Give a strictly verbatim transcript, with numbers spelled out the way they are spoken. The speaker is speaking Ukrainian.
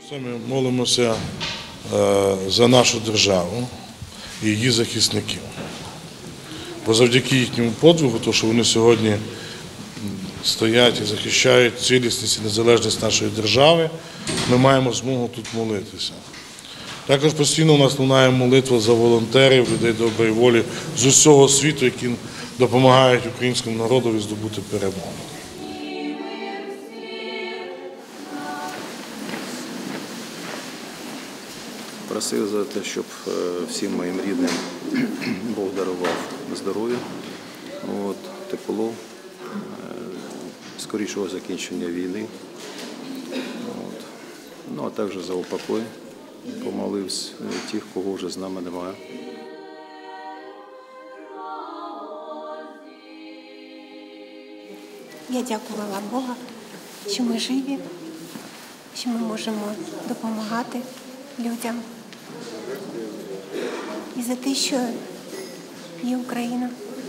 Це ми молимося за нашу державу і її захисників. Бо завдяки їхньому подвигу, тому що вони сьогодні стоять і захищають цілісність і незалежність нашої держави, ми маємо змогу тут молитися. Також постійно у нас лунає молитва за волонтерів, людей доброї волі з усього світу, які допомагають українському народу здобути перемогу. Просив за те, щоб всім моїм рідним Бог дарував здоров'я, тепло, скорішого закінчення війни. От. Ну, а також за упокой помолився тих, кого вже з нами немає. Я дякувала Бога, що ми живі, що ми можемо допомагати людям. І за те, що є Україна.